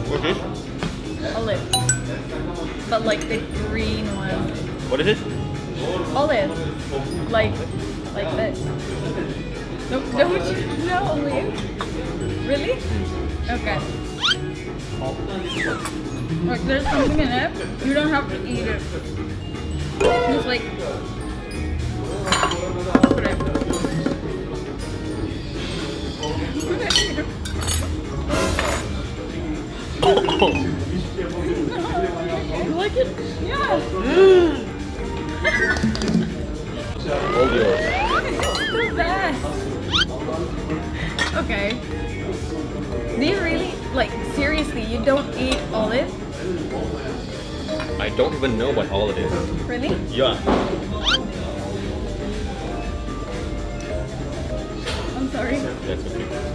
What's this? Olive. But like the green one. What is it? Olive. Like this. No, don't you know olive? Really? Okay. Like there's something in it. You don't have to eat it. Just like put it. Put it here. You like it? Yeah. All yours. It's the best. Okay. Do you really, like, seriously, you don't eat olive? I don't even know what olive is. Really? Yeah. I'm sorry. That's okay.